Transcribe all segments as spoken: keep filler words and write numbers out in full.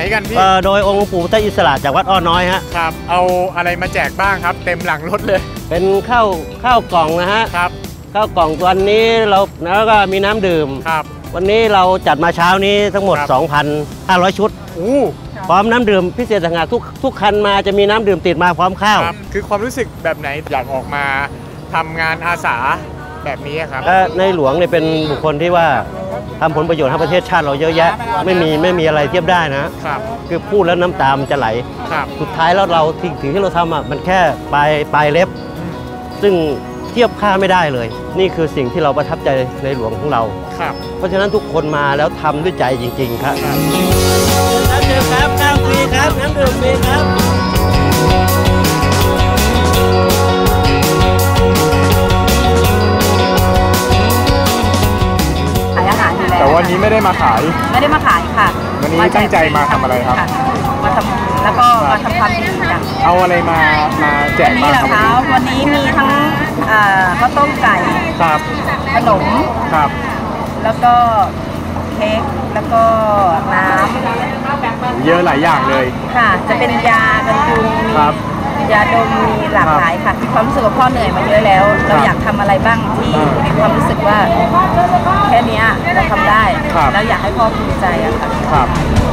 กันพี่โดยองค์ปู่พุทธอิสระจากวัดอ้อน้อยฮะครับเอาอะไรมาแจกบ้างครับเต็มหลังรถเลยเป็นข้าวข้าวกล่องนะฮะครับข้าวกล่องวันนี้เราแล้วก็มีน้ำดื่มครับวันนี้เราจัดมาเช้านี้ทั้งหมด สองพันห้าร้อย ชุดอู้พร้อมน้ำดื่มพิเศษต่างหากทุกทุกคันมาจะมีน้ำดื่มติดมาพร้อมข้าวคือความรู้สึกแบบไหนอยากออกมาทำงานอาสาแบบนี้ครับในหลวงเนี่ยเป็นบุคคลที่ว่าทำผลประโยชน์ให้ประเทศชาติเราเยอะแยะไม่มีไม่มีอะไรเทียบได้นะครับคือพูดแล้วน้ำตามันจะไหลสุดท้ายแล้วเราสิ่งที่เราทำอ่ะมันแค่ปลายปลายเล็บซึ่งเทียบค่าไม่ได้เลยนี่คือสิ่งที่เราประทับใจในหลวงของเราเพราะฉะนั้นทุกคนมาแล้วทำด้วยใจจริงๆครับน้ำดื่มครับน้ำฟรีครับน้ำดื่มฟรีครับแต่วันนี้ไม่ได้มาขายไม่ได้มาขายค่ะวันนี้ตั้งใจมาทำอะไรครับมาทำแล้วก็มาทำความดีค่ะเอาอะไรมามาแจกบ้างครับวันนี้มีทั้งข้าวต้มไก่ครับขนมครับแล้วก็เค้กแล้วก็น้ำเยอะหลายอย่างเลยค่ะจะเป็นยาบรรจุครับยาดมมีหลากหลายค่ะมีความรู้สึกว่าพ่อเหนื่อยมาเยอะแล้วเราอยากทำอะไรบ้างที่มีความรู้สึกว่าแค่นี้เราทำได้แล้วอยากให้พ่อภูมิใจอะค่ะครับ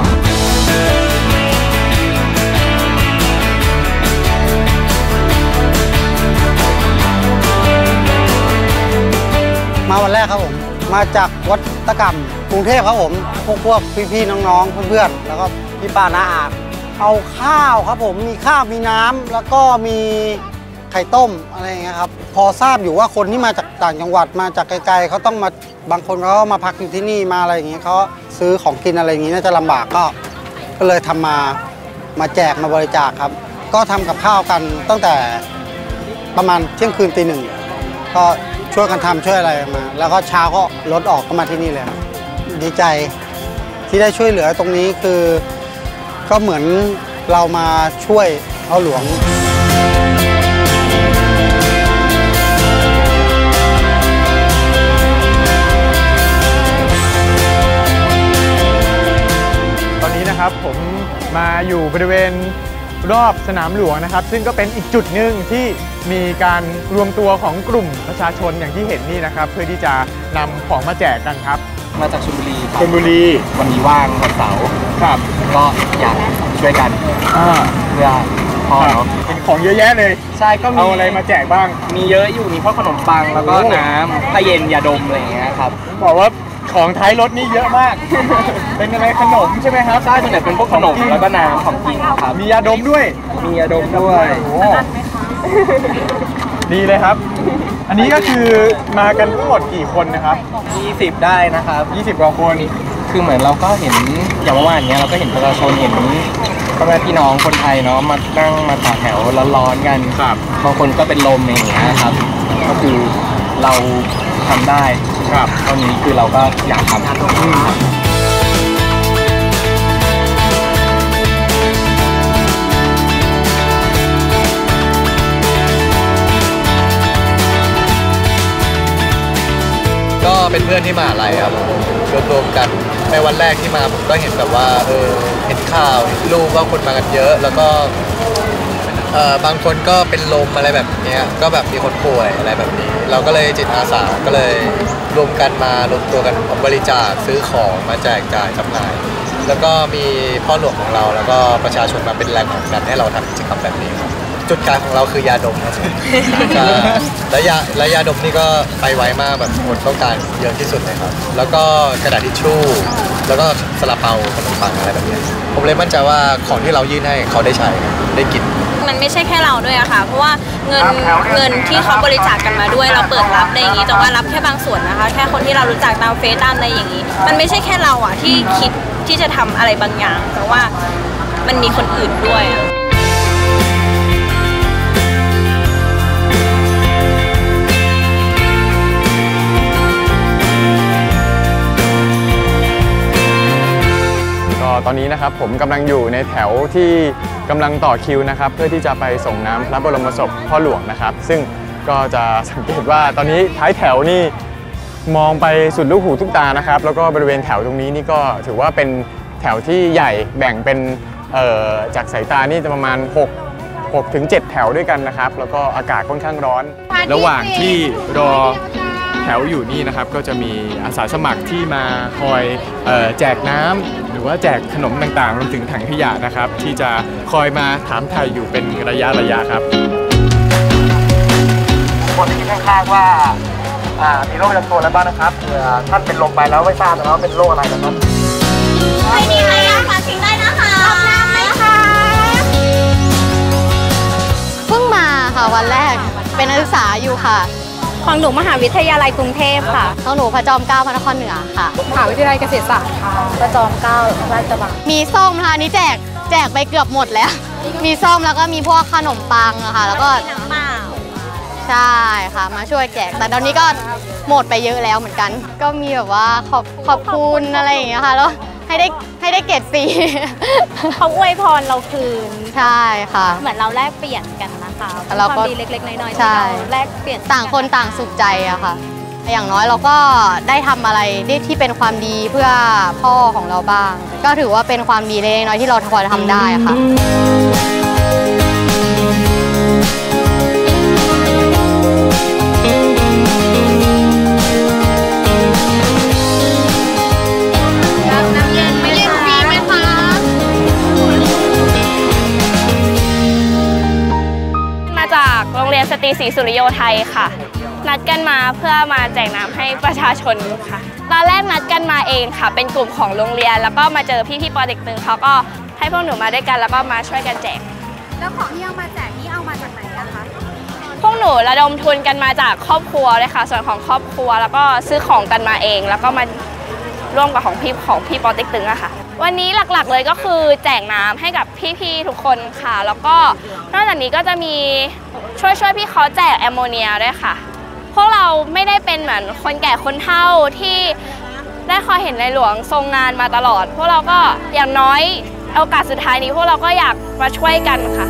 มาวันแรกครับผมมาจากวัดตะกำกรุงเทพครับผมพวกพวกพี่ๆน้องๆเพื่อนๆแล้วก็พี่ป้าน้าอาเอาข้าวครับผมมีข้าวมีน้ำแล้วก็มีไข่ต้มอะไรอย่างเงี้ยครับพอทราบอยู่ว่าคนที่มาจากต่างจังหวัดมาจากไกลๆเขาต้องมาบางคนเขาก็มาพักอยู่ที่นี่มาอะไรอย่างเงี้ยเขาซื้อของกินอะไรอย่างงี้น่าจะลำบากก็ก็เลยทำมามาแจกมาบริจาคครับก็ทำกับข้าวกันตั้งแต่ประมาณเที่ยงคืนตีหนึ่งก็ช่วยกันทำช่วยอะไรมาแล้วก็เช้าก็รถออกก็มาที่นี่เลยครับดีใจที่ได้ช่วยเหลือตรงนี้คือก็เหมือนเรามาช่วยเอาหลวงตอนนี้นะครับผมมาอยู่บริเวณรอบสนามหลวงนะครับซึ่งก็เป็นอีกจุดหนึ่งที่มีการรวมตัวของกลุ่มประชาชนอย่างที่เห็นนี่นะครับเพื่อที่จะนำของมาแจกกันครับมาจากชลบุรีชลบุรีวันนี้ว่างวันเสาร์ครับก็อยากช่วยกันเพื่อพ่อเนาะเป็นของเยอะแยะเลยใช่ก็มีเอาอะไรมาแจกบ้างมีเยอะอยู่มีพวกขนมปังแล้วก็น้ำผ้าเย็นยาดมอะไรอย่างเงี้ยครับบอกว่าของท้ายรถนี่เยอะมากเป็นอะไรขนมใช่ไหมครับใช่ส่วนใหญ่เป็นพวกขนมแล้วก็น้ำของกินครับมียาดมด้วยมียาดมด้วยดีเลยครับอันนี้ก็คือมากันทั้งหมดกี่คนนะครับยี่สิบได้นะครับยี่สิบกว่าคนคือเหมือนเราก็เห็นอย่างเมื่อวานนี้เราก็เห็นประชาชนเห็นพ่อแม่พี่น้องคนไทยเนาะมานั่งมาต่อแถวร้อนๆกันครับบางคนก็เป็นลมอย่างเงี้ยครับก็คือเราทำได้ครับตอนนี้คือเราก็อยากทำก็เป็นเพื่อนที่มหาลัยครับรวมๆกันในวันแรกที่มาผมก็เห็นแบบว่าเออเห็นข่าวเห็นรูปว่าคนมากันเยอะแล้วก็เออบางคนก็เป็นลมอะไรแบบนี้ก็แบบมีคนป่วยอะไรแบบนี้เราก็เลยจิตอาสาก็เลยรวมกันมารวมตัวกันบริจาคซื้อของมาแจกจ่ายจำหน่ายแล้วก็มีพ่อหลวงของเราแล้วก็ประชาชนมาเป็นแรงผลักดันให้เราทำกิจกรรมแบบนี้ครับจุดกลางของเราคือยาดมครับและยาและยาดมนี่ก็ไปไวมากแบบคนต้องการเยอะที่สุดเลยครับแล้วก็กระดาษทิชชู่แล้วก็ซาลาเปาขนมปังอะไรแบบนี้ผมเลยมั่นใจว่าของที่เรายื่นให้เขาได้ใช้ได้กินมันไม่ใช่แค่เราด้วยอะค่ะเพราะว่าเงินเงินที่เขาบริจาคกันมาด้วยเราเปิดรับได้อย่างนี้แต่ว่ารับแค่บางส่วนนะคะแค่คนที่เรารู้จักตามเฟซตามอะไรอย่างนี้มันไม่ใช่แค่เราอะที่คิดที่จะทำอะไรบางอย่างแต่ว่ามันมีคนอื่นด้วยตอนนี้นะครับผมกำลังอยู่ในแถวที่กำลังต่อคิวนะครับเพื่อที่จะไปส่งน้ำพระบรมศพพ่อหลวงนะครับซึ่งก็จะสังเกตว่าตอนนี้ท้ายแถวนี่มองไปสุดลูกหูทุกตานะครับแล้วก็บริเวณแถวตรงนี้นี่ก็ถือว่าเป็นแถถวที่ใหญ่แบ่งเป็นจากสายตานี่จะประมาณหก หกถึงเจ็ดแถวด้วยกันนะครับแล้วก็อากาศค่อนข้างร้อนระหว่างที่รอแถวอยู่นี่นะครับก็จะมีอาสาสมัครที่มาคอยเอ่อแจกน้ำหรือว่าแจกขนมต่างๆรวมถึงถังขยะนะครับที่จะคอยมาถามไถ่อยู่เป็นระยะระยะครับคนที่ข้างๆว่ามีโรคประจำตัวอะไรบ้างนะครับเผื่อท่านเป็นลมไปแล้วไม่ทราบนะครับเป็นโรคอะไรนะครับไม่มีใครอยากฝากทิ้งได้นะคะรับน้ำไหมคะเพิ่งมาค่ะวันแรกเป็นนักศึกษาอยู่ค่ะของหนูมหาวิทยาลัยกรุงเทพค่ะของหนูพระจอมเกล้าพระนครเหนือค่ะมหาวิทยาลัยเกษตรศาสตร์ค่ะพระจอมเกล้าราชกระบังมีส้มค่ะนี้แจกแจกไปเกือบหมดแล้วมีส้มแล้วก็มีพวกขนมปังอะค่ะแล้วก็น้ำเปล่าใช่ค่ะมาช่วยแจกแต่ตอนนี้ก็หมดไปเยอะแล้วเหมือนกันก็มีแบบว่าขอบขอบคุณอะไรอย่างเงี้ยค่ะแล้วให้ได้ให้ได้เกรดฟรีเขาอวยพรเราคืนใช่ค่ะเหมือนเราแลกเปลี่ยนกันนะคะเราก็ดีเล็กๆน้อยๆที่เราแลกเปลี่ยนต่างคนต่างสุขใจอะค่ะอย่างน้อยเราก็ได้ทำอะไรที่เป็นความดีเพื่อพ่อของเราบ้างก็ถือว่าเป็นความดีเล็กๆน้อยๆที่เราพอทำได้อะค่ะโรงเรียนสตรีศรีสุริโยไทยค่ะนัดกันมาเพื่อมาแจกน้ำให้ประชาชนค่ะตอนแรกนัดกันมาเองค่ะเป็นกลุ่มของโรงเรียนแล้วก็มาเจอพี่ๆป.เต็กตึงเขาก็ให้พวกหนูมาด้วยกันแล้วก็มาช่วยกันแจกแล้วของที่เอามาแจกนี่เอามาจากไหนนะคะพวกหนูระดมทุนกันมาจากครอบครัวเลยค่ะส่วนของครอบครัวแล้วก็ซื้อของกันมาเองแล้วก็มาร่วมกับของพี่ของพี่ป.เต็กตึงอะค่ะวันนี้หลักๆเลยก็คือแจกน้ำให้กับพี่ๆทุกคนค่ะแล้วก็นอกจากนี้ก็จะมีช่วยช่วยพี่เขาแจกแอมโมเนียด้วยค่ะพวกเราไม่ได้เป็นเหมือนคนแก่คนเฒ่าที่ได้คอยเห็นในหลวงทรงงานมาตลอดพวกเราก็อย่างน้อยโอกาสสุดท้ายนี้พวกเราก็อยากมาช่วยกันค่ะ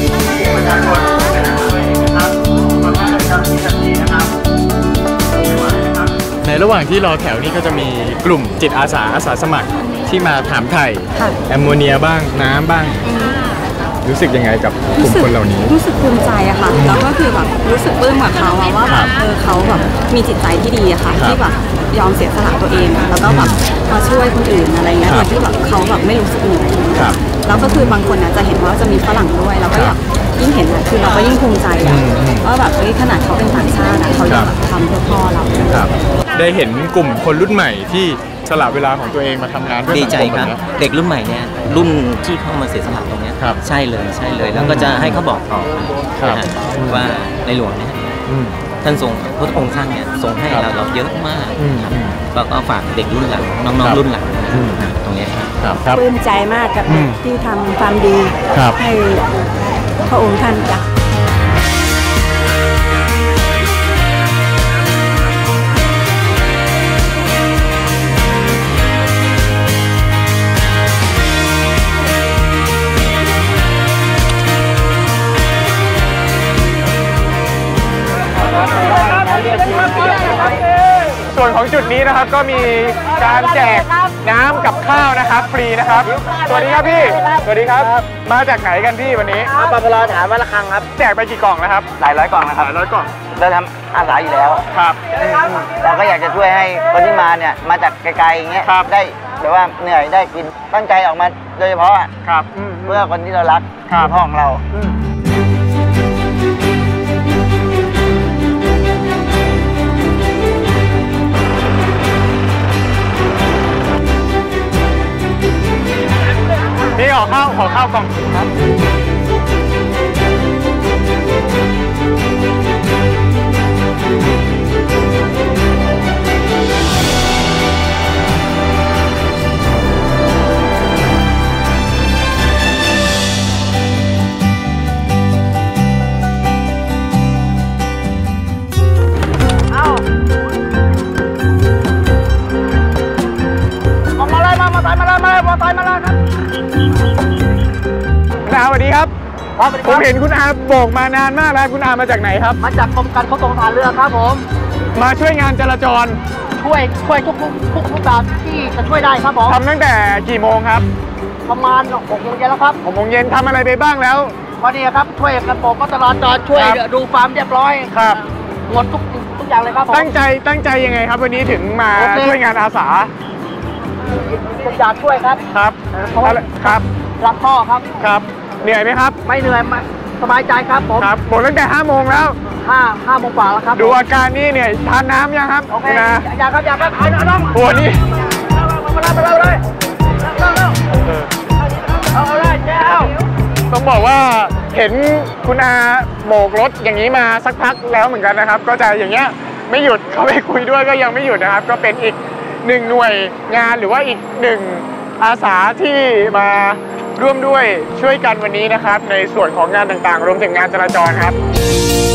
ในระหว่างที่รอแถวนี้ก็จะมีกลุ่มจิตอาสาอาสาสมัครที่มาถามไถ่แอมโมเนียบ้างน้ำบ้างรู้สึกยังไงกับกลุ่มคนเหล่านี้รู้สึกภูมิใจอะค่ะแล้วก็คือแบบรู้สึกปลื้มกับเขาว่าแบบเออเขาแบบมีจิตใจที่ดีอะค่ะที่แบบยอมเสียสละตัวเองแล้วก็แบบมาช่วยคนอื่นอะไรเงี้ยโดยที่แบบเขาแบบไม่รู้สึกเหนื่อยแล้วก็คือบางคนจะเห็นว่าจะมีฝรั่งด้วยแล้วก็อยากยิ่งเห็นคือเราก็ยิ่งภูมิใจอะว่าแบบขนาดเขาเป็นต่างชาติเขาอยากทำเพื่อพ่อเราได้เห็นกลุ่มคนรุ่นใหม่ที่สละเวลาของตัวเองมาทำงานเพื่อสังคมดีใจครับเด็กรุ่นใหม่เนี่ยรุ่นที่เข้ามาเสียสละตรงนี้ใช่เลยใช่เลยแล้วก็จะให้เขาบอกต่อว่าในหลวงเนี่ยท่านทรงพระองค์ท่านเนี่ยทรงให้เราเราเยอะมากแล้วก็ฝากเด็กรุ่นหลังน้องๆรุ่นหลังตรงนี้ครับปลื้มใจมากกับเด็กที่ทำความดีให้พระองค์ท่านจ้ะส่วนของจุดนี้นะครับก็มีการแจกน้ำกับข้าวนะครับฟรีนะครับสวัสดีครับพี่สวัสดีครับมาจากไหนกันพี่วันนี้มาปลาฐานวัดระฆังครับแจกไปกี่กล่องนะครับหลายร้อยกล่องนะครับหลายร้อยกล่องเราทำอาสาอยู่แล้วครับเราก็อยากจะช่วยให้คนที่มาเนี่ยมาจากไกลๆอย่างเงี้ยได้หรือว่าเหนื่อยได้กินตั้งใจออกมาโดยเฉพาะครับเพื่อคนที่เรารักพ่อของเรานี่ขอข้าวขอข้าวกล่องครับมาเลยมามาตายมาเลยมาเลยมาตายมาเลยครับคุณอาสวัสดีครับผมเห็นคุณอาโบกมานานมากแล้วคุณอามาจากไหนครับมาจากกรมการขนส่งทางเรือครับผมมาช่วยงานจราจรช่วยช่วยทุกทุกทุกทุกแบบที่จะช่วยได้ครับผมทำตั้งแต่กี่โมงครับประมาณหกโมงเย็นแล้วครับหกโมงเย็นทำอะไรไปบ้างแล้วพอดีครับช่วยกันโบกก็ตลอดจอดช่วยดูฟาร์มเรียบร้อยครับหมดทุกทุกอย่างเลยครับผมตั้งใจตั้งใจยังไงครับวันนี้ถึงมาช่วยงานอาสาอยากช่วยครับครับครับรักพ่อครับครับเหนื่อยไหมครับไม่เหนื่อยสบายใจครับผมครับหมดตั้งแต่ห้าโมงแล้วห้าห้าโมงกว่าแล้วครับดูอาการนี่เนี่ยทานน้ำยังครับโอเคอยากครับอยากครับเอาน้องโอ้นี่มาเลยมาเลยเอาเลยแก้วต้องบอกว่าเห็นคุณอาโบกรถอย่างนี้มาสักพักแล้วเหมือนกันนะครับก็จะอย่างเงี้ยไม่หยุดเขาไปคุยด้วยก็ยังไม่หยุดนะครับก็เป็นอีกหนึ่งหน่วยงานหรือว่าอีกหนึ่งอาสาที่มาร่วมด้วยช่วยกันวันนี้นะครับในส่วนของงานต่างๆรวมถึงงานจราจรครับ